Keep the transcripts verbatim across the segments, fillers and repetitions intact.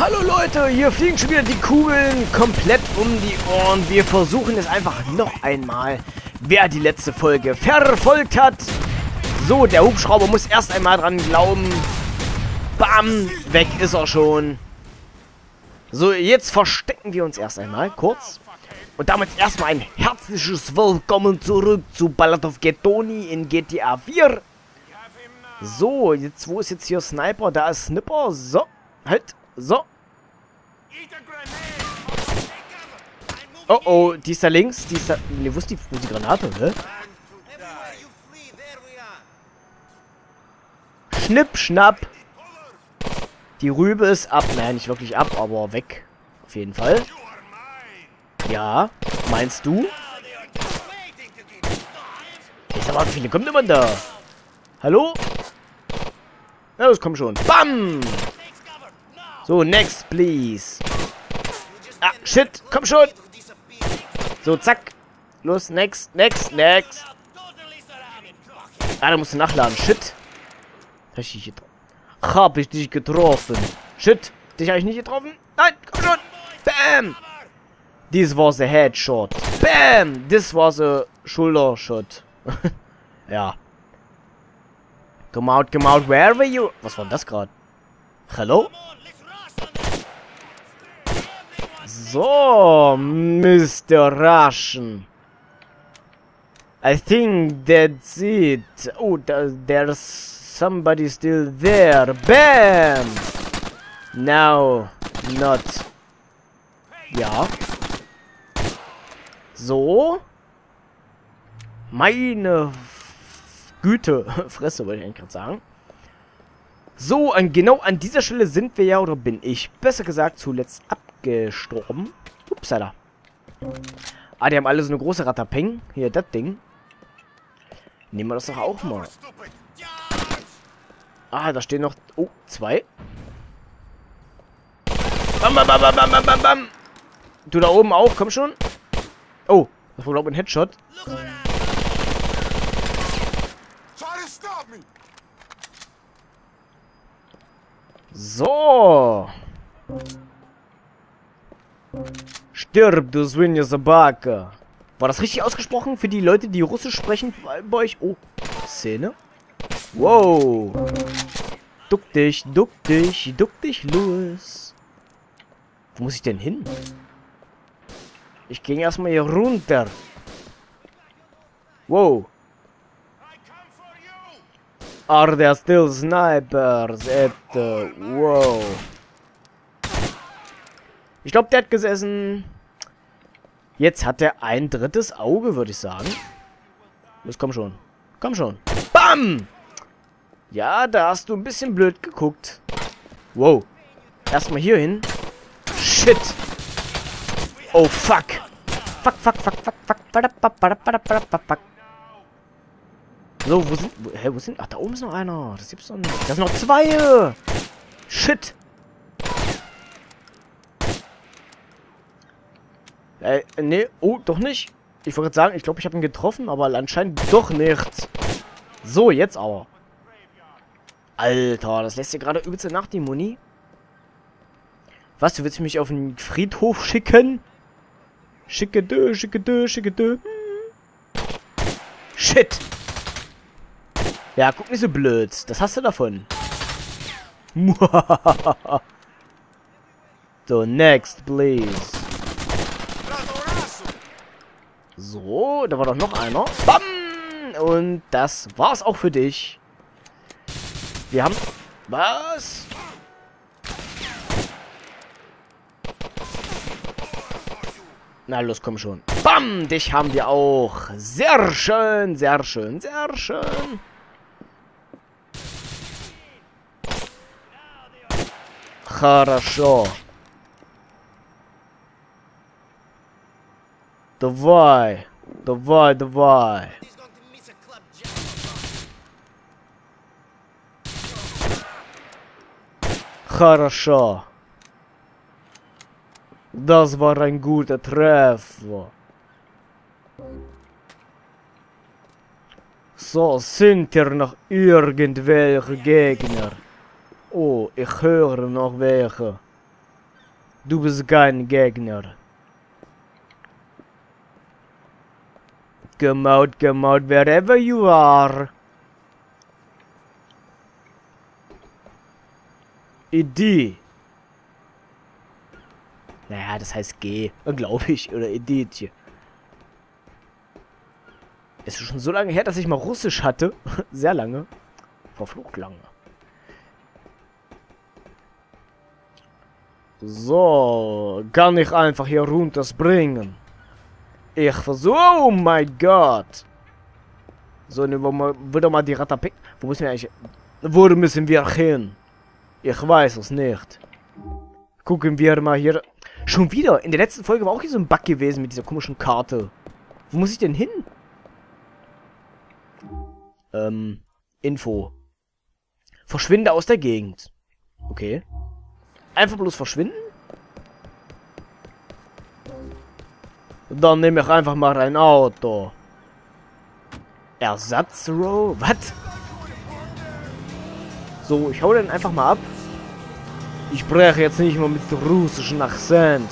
Hallo Leute, hier fliegen schon wieder die Kugeln komplett um die Ohren. Wir versuchen es einfach noch einmal, wer die letzte Folge verfolgt hat. So, der Hubschrauber muss erst einmal dran glauben. Bam, weg ist er schon. So, jetzt verstecken wir uns erst einmal kurz. Und damit erstmal ein herzliches Willkommen zurück zu Ballad of Ghetto-Ni in G T A vier. So, jetzt, wo ist jetzt hier Sniper? Da ist Snipper. So, halt, so. Oh, oh, die ist da links. Die ist da... Ne, wo ist die, wo ist die Granate, hä? Schnipp, schnapp. Die Rübe ist ab. Nein, nicht wirklich ab, aber weg. Auf jeden Fall. Ja, meinst du? Jetzt aber wie viele kommen immer da? Hallo? Ja, das kommt schon. Bam! So, next, please. Ah, shit, komm schon. So, zack. Los, next, next, next. Ah, da musst du nachladen. Shit. Hab ich dich getroffen? Hab ich dich getroffen? Shit. Dich habe ich nicht getroffen? Nein, komm schon. Bam. This was a headshot. Bam. This was a shoulder shot. Ja. Come out, come out. Where were you? Was war denn das gerade? Hello? So, Mister Russian. I think that's it. Oh, there's somebody still there. Bam! Now, not. Ja. So. Meine Güte. Fresse, wollte ich eigentlich gerade sagen. So, an, genau an dieser Stelle sind wir ja, oder bin ich, besser gesagt, zuletzt abgestorben. Upsala. Ah, die haben alle so eine große Ratapeng. Hier, das Ding. Nehmen wir das doch auch mal. Ah, da stehen noch... Oh, zwei. Bam, bam, bam, bam, bam, bam, bam. Du da oben auch, komm schon. Oh, das war, glaube ich, ein Headshot. So. Stirb, du Swinja Sabaka. War das richtig ausgesprochen für die Leute, die Russisch sprechen bei euch? Oh, Szene. Wow. Duck dich, duck dich, duck dich, Louis. Wo muss ich denn hin? Ich gehe erstmal hier runter. Wow. Are there still snipers at the... Wow. Ich glaube, der hat gesessen. Jetzt hat er ein drittes Auge, würde ich sagen. Los, komm schon. Komm schon. Bam! Ja, da hast du ein bisschen blöd geguckt. Wow. Erstmal hier hin. Shit. Oh, fuck. Fuck, fuck, fuck, fuck, fuck. Fuck. So, wo sind... Wo, hä, wo sind... Ach, da oben ist noch einer. Das gibt's doch nicht. Da sind noch zwei. Shit. Äh, nee. Oh, doch nicht. Ich wollte gerade sagen, ich glaube, ich habe ihn getroffen, aber anscheinend doch nicht. So, jetzt aber. Alter, das lässt dir gerade übelst nach, die Muni. Was, du willst mich auf den Friedhof schicken? Schicke dö, schicke dö, schicke dö. Shit. Ja, guck nicht so blöd. Das hast du davon. So, next, please. So, da war doch noch einer. Bam! Und das war's auch für dich. Wir haben... Was? Na los, komm schon. Bam! Dich haben wir auch. Sehr schön, sehr schön, sehr schön. Хорошо. Давай. Давай, давай. Хорошо. Das war ein guter Treffer. So, sind hier noch irgendwelche Gegner? Oh, ich höre noch welche. Du bist kein Gegner. Come out, come out, wherever you are. Idee. Naja, das heißt G, glaube ich, oder Idee. Ist schon so lange her, dass ich mal Russisch hatte. Sehr lange. Verflucht lange. So, kann ich einfach hier runterspringen. Ich versuche, oh mein Gott. So, ne, wo wir wieder mal die Ratapik. Wo müssen wir eigentlich... Wo müssen wir hin? Ich weiß es nicht. Gucken wir mal hier. Schon wieder. In der letzten Folge war auch hier so ein Bug gewesen mit dieser komischen Karte. Wo muss ich denn hin? Ähm, Info. Verschwinde aus der Gegend. Okay. Einfach bloß verschwinden? Dann nehme ich einfach mal ein Auto. Ersatz-Row? Was? So, ich hau den einfach mal ab. Ich spreche jetzt nicht mal mit russischen Akzent.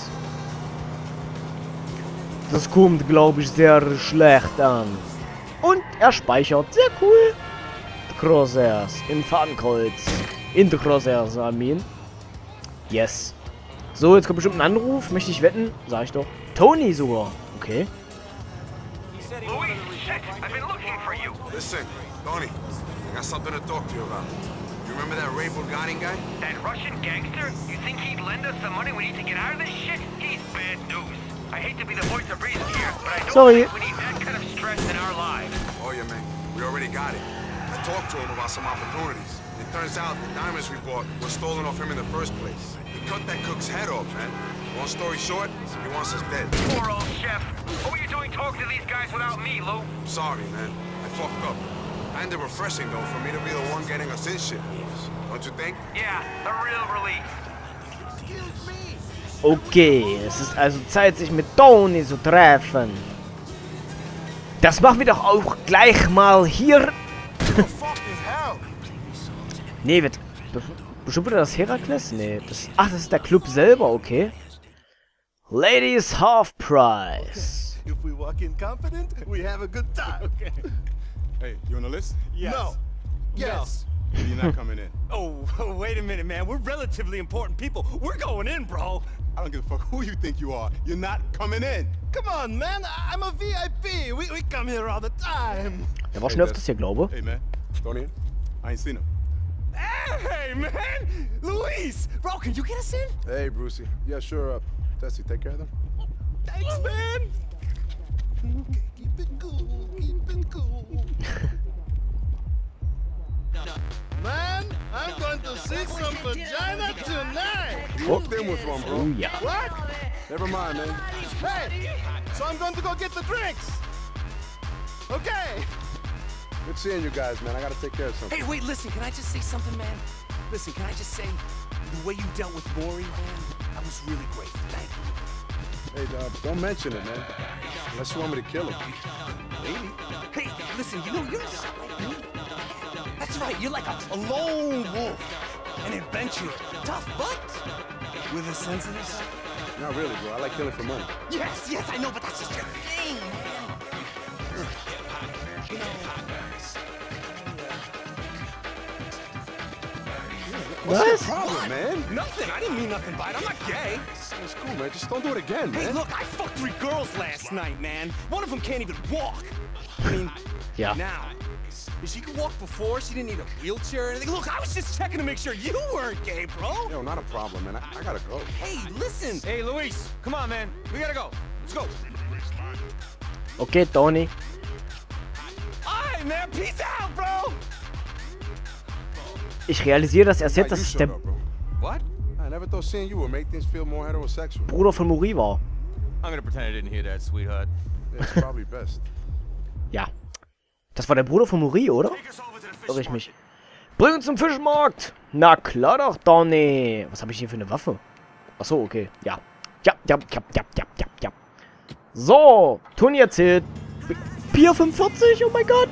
Das kommt, glaube ich, sehr schlecht an. Und er speichert. Sehr cool. Crosshairs im Fahnenkreuz. In der Crosshairs, I mean. Yes. So, jetzt kommt bestimmt ein Anruf. Möchte ich wetten? Sag ich doch. Tony sogar. Okay. Louis, shit! I've been looking for you. Listen, Tony, I got something to talk to you about. You remember that Ray Bulgarin guy? That Russian gangster? You think he'd lend us some money we need to get out of this shit? He's bad news. I hate to be the voice of reason here, but I don't Sorry. think we need that kind of stress in our lives. Oh yeah, man. We already got it. I talked to him about some opportunities. It turns out the diamonds we bought were stolen off him in the first place. He cut that cook's head off, man. Long story short, he wants us dead. Poor old chef. What were you doing talking to these guys without me, Lou? Sorry, man. I fucked up. Kinda refreshing, though, for me to be the one getting us in shit. Don't you think? Yeah, a real relief. Okay, es ist also Zeit, sich mit Tony zu treffen. Das machen wir doch auch gleich mal hier. Nee, wird... Bestimmt wieder das Herakles? Nee, das... Ach, das ist der Club selber, okay. Ladies Half Price. If we walk in confident, we have a good time. Okay. Hey, you on the list? Yes. No. Yes. No. You're not coming in. Oh, wait a minute, man. We're relatively important people. We're going in, bro. I don't give a fuck who you think you are. You're not coming in. Come on, man. I'm a V I P. We, we come here all the time. Der war schon öfters hier, glaube ich. Hey, man. Tony in? I ain't seen him. Hey, man. Luis. Bro, can you get us in? Hey, Brucey. Yeah, sure. Uh, Tessie, take care of them. Thanks, man. Okay, keep it cool. Keep it cool. Man, I'm going to see some vagina tonight. You walked in with one, bro. Oh ja. What? Never mind, man. Hey, so I'm going to go get the drinks. Okay. Good seeing you guys, man. I gotta take care of something. Hey, wait, listen, can I just say something, man? Listen, can I just say, the way you dealt with Maury, man, that was really great. Thank you. Hey, uh, don't mention it, man. Unless you want me to kill him. Maybe. Hey, listen, you know, you're not like me. That's right, you're like a, a lone wolf. An adventurer. Tough, but with a sensitive side. Not really, bro. I like killing for money. Yes, yes, I know, but that's just your thing, man. You know, What's Was? the problem, man? nothing. I didn't mean nothing by it. I'm not gay. It's cool, man. Just don't do it again, Hey, man. look, I fucked three girls last night, man. One of them can't even walk. I mean, Ja. now, if she could walk before, she didn't need a wheelchair or anything. Look, I was just checking to make sure you weren't gay, bro. Yo, not a problem, man. I, I gotta go. Hey, listen. Hey, Luis, come on, man. We gotta go. Let's go. Okay, Tony. All right, man. Peace out, bro. Ich realisiere das erst jetzt, Why dass you es showed der up, bro? What? I never thought seeing you would make things feel more heterosexual. Bruder von Mori war. I'm gonna pretend I didn't hear that, sweetheart. Yeah, it's probably best. Ja. Das war der Bruder von Mori, oder? Irre ich mich. Bring uns zum Fischmarkt! Na klar doch, Tony! Was habe ich hier für eine Waffe? Achso, okay. Ja. Ja, ja, ja, ja, ja, ja, ja. So, Tony erzählt. Pier fünfundvierzig, oh mein Gott!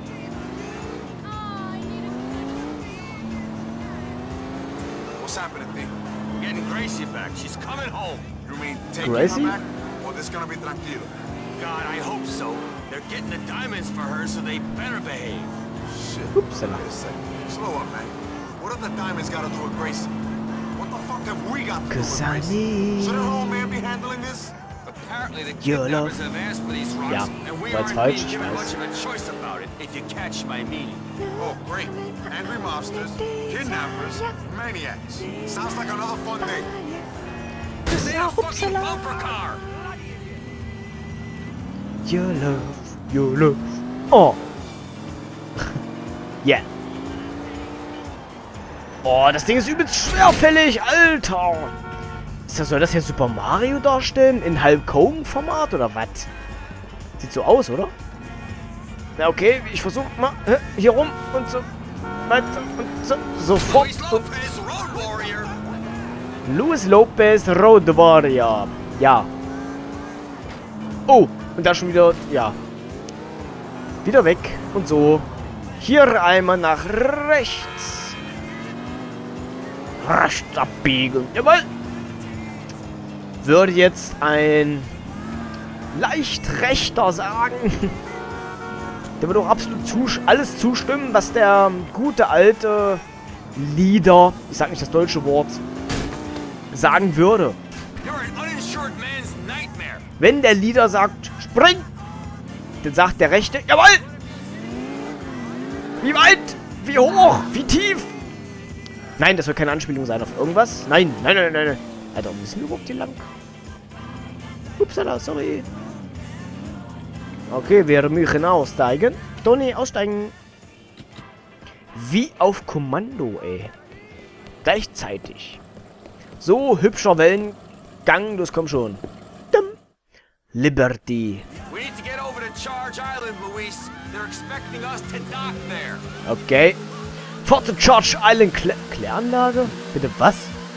What's happening, Thing? getting Gracie back. She's coming home. You mean taking Gracie? her back? Or this gonna be tranquilo? God, I hope so. They're getting the diamonds for her, so they better behave. Shit. Upsala. Wait a second. Slow up, man. What have the diamonds got to do with Gracie? What the fuck have we got to do with 'Cause I Gracie? need Should an old man be handling this? Apparently the Your kidnappers love. have asked for these rocks, Ja, and we war aren't jetzt falsch, being ich given weiß. much of a choice about it, if you catch my meaning. Oh, great. Angry mobsters, kidnappers, maniacs. Sounds like another fun day. See a fucking bumper car! Your love, your love. Oh. Yeah. Oh, das Ding ist übelst schwerfällig, Alter. Ist das, soll das hier Super Mario darstellen? In Hulk-Hogan-Format oder was? Sieht so aus, oder? Na okay, ich versuche mal äh, hier rum und so weiter und so. Sofort. Luis Und Lopez, Road Warrior! Luis Lopez, Road Warrior. Ja. Oh, und da schon wieder, ja. Wieder weg und so. Hier einmal nach rechts. Rechts abbiegen. Jawohl. Würde jetzt ein leicht rechter sagen. Der würde auch absolut zus alles zustimmen, was der gute alte Leader, ich sag nicht das deutsche Wort, sagen würde. You're an uninsured man's nightmare! Wenn der Leader sagt, spring, dann sagt der Rechte, jawohl! Wie weit? Wie hoch? Wie tief? Nein, das soll keine Anspielung sein auf irgendwas. Nein, nein, nein, nein, nein. Alter, müssen wir überhaupt hier lang? Upsala, sorry. Okay, wir müssen aussteigen. Toni, aussteigen. Wie auf Kommando, ey. Gleichzeitig. So hübscher Wellengang, das kommt schon. Dumm. Liberty. We need to get over to Charge Island, Luis. They're expecting us to dock there. Okay. Fort to Charge Island Klä Kläranlage? Bitte was?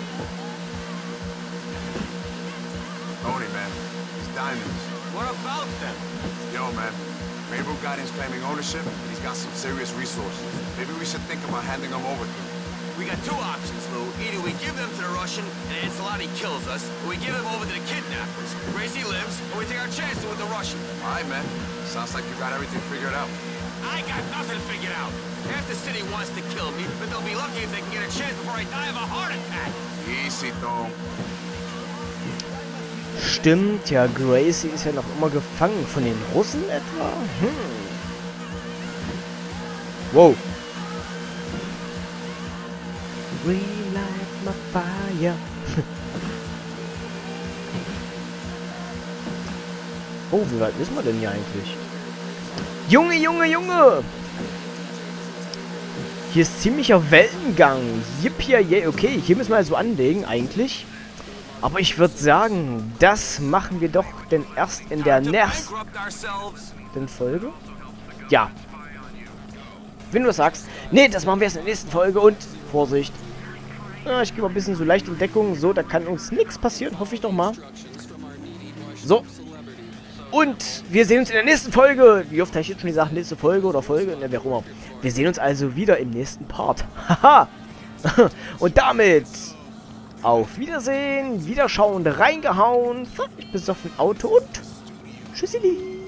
Tony, man. These diamonds. What about them? Yo, man. Maybu Guardian's claiming ownership, and he's got some serious resources. Maybe we should think about handing them over to him. We got two options, Lou. Either we give them to the Russian and Ancelotti kills us, or we give them over to the kidnappers. Gracie lives, or we take our chances with the Russian. All right, man. Sounds like you got everything figured out. I got nothing figured out. Half the city wants to kill me, but they'll be lucky if they can get a chance before I die of a heart attack. Easy, Tom. Stimmt, ja, Gracie ist ja noch immer gefangen. Von den Russen etwa? Hm. Wow. Relight my fire. Oh, wie weit ist man denn hier eigentlich? Junge, Junge, Junge! Hier ist ziemlicher Wellengang. Yippie, okay, hier müssen wir also anlegen eigentlich. Aber ich würde sagen, das machen wir doch denn erst in der nächsten Folge. Ja. Wenn du das sagst. Nee, das machen wir erst in der nächsten Folge und Vorsicht. Ja, ich gehe mal ein bisschen so leicht in Deckung. So, da kann uns nichts passieren. Hoffe ich doch mal. So. Und wir sehen uns in der nächsten Folge. Wie oft habe ich jetzt schon gesagt, nächste Folge oder Folge? Ne, wer auch immer. Wir sehen uns also wieder im nächsten Part. Haha. Und damit auf Wiedersehen. Wiederschauen, reingehauen. Ich besoffen Auto und tschüssili.